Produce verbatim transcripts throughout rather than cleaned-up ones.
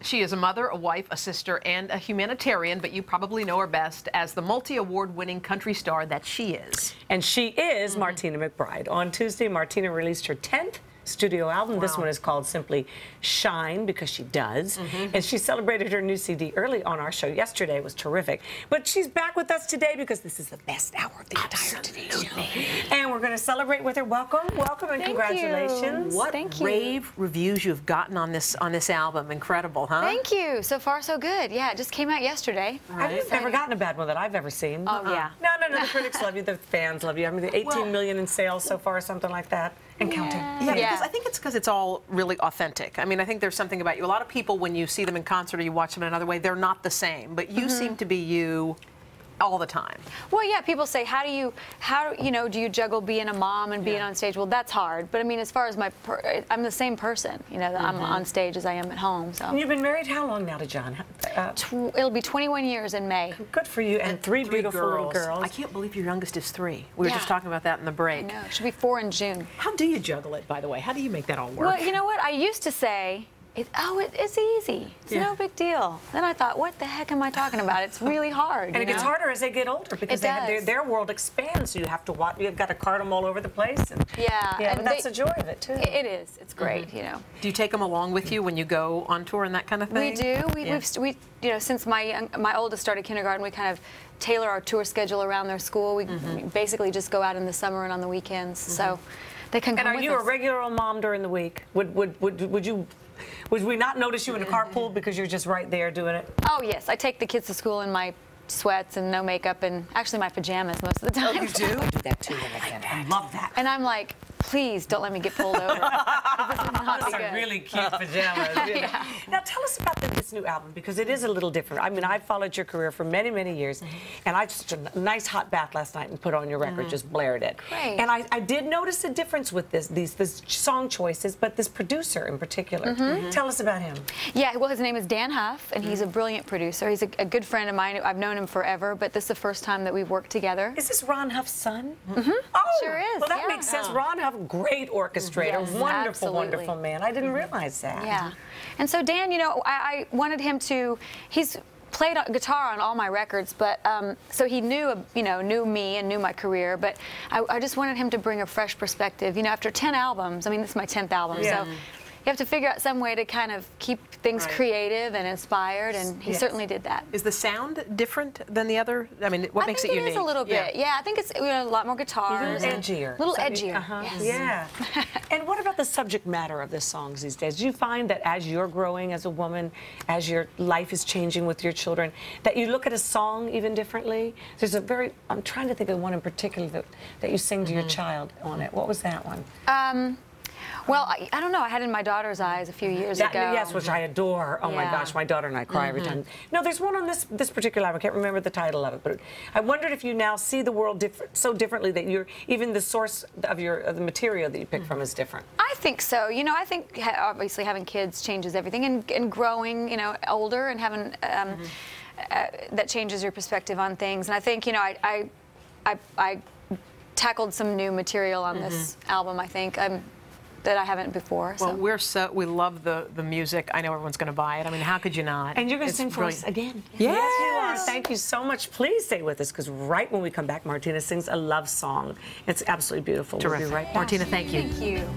She is a mother, a wife, a sister, and a humanitarian, but you probably know her best as the multi-award winning country star that she is. And she is mm-hmm. Martina McBride. On Tuesday, Martina released her tenth studio album. Wow. This one is called simply Shine, because she does. Mm-hmm. And she celebrated her new C D early on our show yesterday. It was terrific. But she's back with us today because this is the best hour of the entire Today Show. And we're going to celebrate with her. Welcome, welcome, and Thank congratulations. You. What Thank you. rave reviews you've gotten on this on this album. Incredible, huh? Thank you. So far, so good. Yeah, it just came out yesterday. Right. I've never gotten a bad one that I've ever seen. Oh, uh-uh. yeah. No, no, no. The critics love you. The fans love you. I mean, the eighteen well, million in sales so far, something like that. And counting. Yeah, yeah, because I think it's because it's all really authentic. I mean, I think there's something about you. A lot of people, when you see them in concert or you watch them in another way, they're not the same. But you mm-hmm. seem to be you all the time. Well, yeah, people say, how do you, how, you know, do you juggle being a mom and being yeah. on stage? Well, that's hard. But I mean, as far as my, per I'm the same person, you know, mm-hmm. I'm on stage as I am at home. So. And you've been married how long now to John? Uh, It'll be twenty-one years in May. Good for you. And, and three, three beautiful girls. little girls. I can't believe your youngest is three. We were yeah. just talking about that in the break. I know. It should be four in June. How do you juggle it, by the way? How do you make that all work? Well, you know what? I used to say, It, oh, it, it's easy. It's yeah. no big deal. Then I thought, what the heck am I talking about? It's really hard. And it know? gets harder as they get older because they have, their, their world expands, so you have to watch. You've got to cart them all over the place. And, yeah, yeah, and but that's they, the joy of it too. It is. It's great, mm-hmm. you know. Do you take them along with you when you go on tour and that kind of thing? We do. We, yeah. we've, we, you know, since my young, my oldest started kindergarten, we kind of tailor our tour schedule around their school. We mm-hmm. basically just go out in the summer and on the weekends, mm-hmm. so they can come And are with you us. a regular mom during the week? Would would would would you? Would we not notice you in a carpool because you're just right there doing it? Oh, yes. I take the kids to school in my sweats and no makeup and actually my pajamas most of the time. Oh, you do? I do that too. I, like I love that. And I'm like, please don't let me get pulled over. This is not Those are really cute pajamas. You know? Yeah. Now tell us about the, this new album, because it is a little different. I mean, I've followed your career for many, many years, mm-hmm. and I just took a nice hot bath last night and put on your record, mm-hmm. just blared it. Great. And I, I did notice a difference with this, these this song choices, but this producer in particular. Mm-hmm. Mm-hmm. Tell us about him. Yeah, well, his name is Dan Huff, and mm-hmm. he's a brilliant producer. He's a, a good friend of mine. I've known him forever, but this is the first time that we've worked together. Is this Ron Huff's son? Mm-hmm. Oh, sure is. Well, that yeah. makes sense. Ron Huff, great orchestrator, yes, wonderful, absolutely. wonderful man. I didn't realize that. Yeah. And so Dan, you know, I, I wanted him to, he's played guitar on all my records, but um, so he knew, you know, knew me and knew my career, but I, I just wanted him to bring a fresh perspective. You know, after ten albums, I mean, this is my tenth album, yeah. so you have to figure out some way to kind of keep things right. creative and inspired, and he yes. certainly did that. Is the sound different than the other? I mean, what I makes think it it unique? Is a little bit. Yeah, yeah I think it's you know, a lot more guitars. A little edgier. A little so edgier. Uh-huh. Yes. Yeah. And what about the subject matter of the songs these days? Do you find that as you're growing as a woman, as your life is changing with your children, that you look at a song even differently? There's a very, I'm trying to think of one in particular that, that you sing to mm-hmm. your child on it. What was that one? Um, Well, I, I don't know. I had In My Daughter's Eyes a few years that, ago. Yes, which I adore. Oh, yeah. my gosh, my daughter and I cry mm-hmm. every time. No, there's one on this this particular album. I can't remember the title of it, but I wondered if you now see the world different, so differently that you're, even the source of, your, of the material that you pick mm-hmm. from is different. I think so. You know, I think obviously having kids changes everything, and, and growing, you know, older and having, um, mm-hmm. uh, that changes your perspective on things. And I think, you know, I, I, I, I tackled some new material on mm-hmm. this album, I think. I'm, that I haven't before. Well, so. we're so we love the the music. I know everyone's going to buy it. I mean, how could you not? And you're going to it's sing for brilliant. us again. Yes. yes, you are. Thank you so much. Please stay with us, because right when we come back, Martina sings a love song. It's absolutely beautiful. Terrific. We'll be right back. Martina, thank you. Thank you.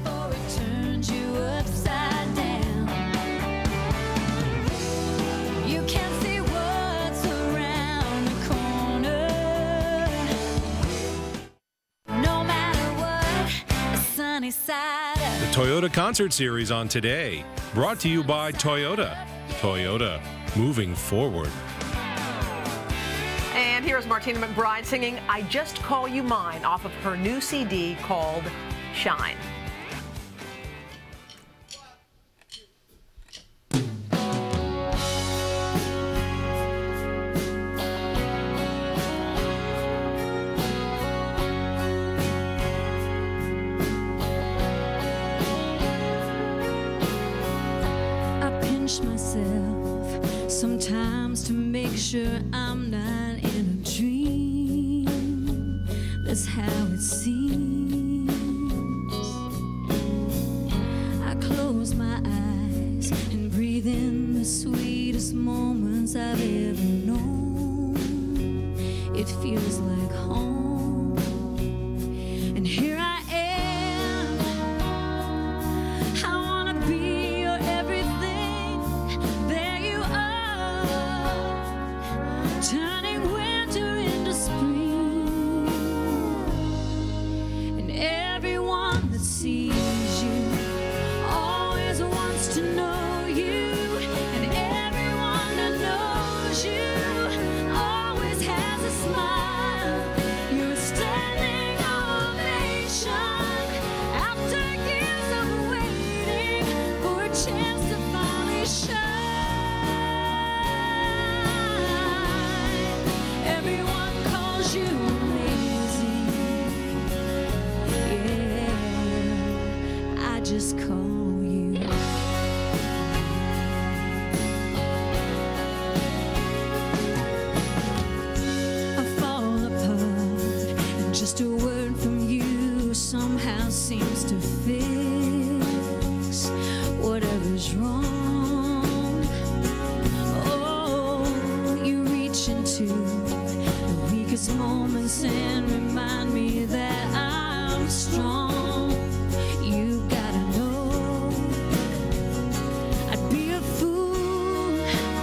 You can't see what's around the corner. No matter what, the sunny side. The Toyota Concert Series on Today, brought to you by Toyota. Toyota, moving forward. And here's Martina McBride singing I Just Call You Mine off of her new C D called Shine. Myself sometimes to make sure I'm not in a dream. That's how it seems. I close my eyes and breathe in the sweet sweetest moments I've ever known. It feels like home. And here I am. I wanna be your everything. There you are, turning winter into spring. And everyone that sees you always wants to know you. And everyone that knows you always has a smile. You're a standing ovation after years of waiting for a chance to finally shine. Everyone calls you amazing. Yeah, I just call you. I fall apart, and just a word from you somehow seems to fix whatever's wrong. Oh, you reach into the weakest moments and remind me that I'm strong. You gotta know, I'd be a fool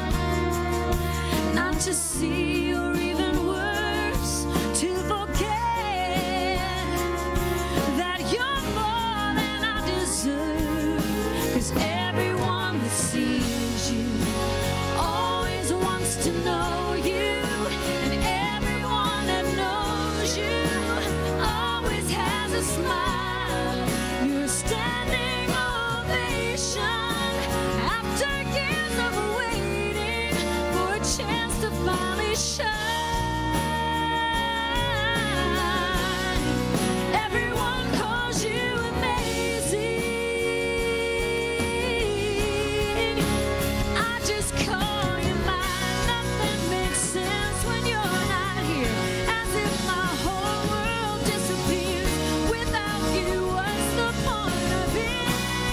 not to see, or even worse, to forget that you're more than I deserve. 'Cause everyone that sees you always wants to know you. And everyone that knows you always has a smile. You're a standing ovation after years of waiting for a chance to finally shine. Everyone calls you amazing. I just call you mine. Nothing makes sense when you're not here. As if my whole world disappears. Without you, what's the point of it?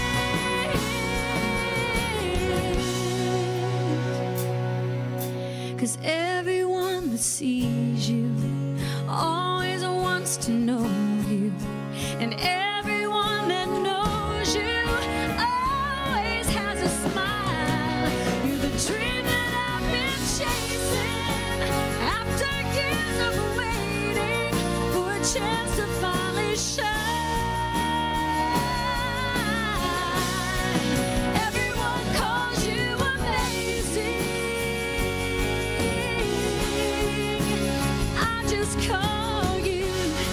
'Cause everyone that sees you always wants to know you. And everyone that knows you always has a smile. You're the dream that I've been chasing after years of waiting for a chance to finally shine. Everyone calls you amazing. I just call you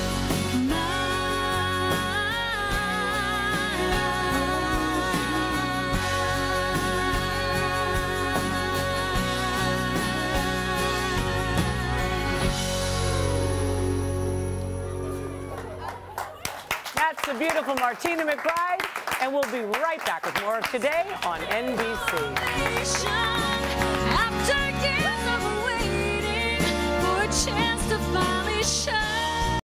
That's the beautiful Martina McBride, and we'll be right back with more of Today on N B C. after years of waiting for a chance to finally shine.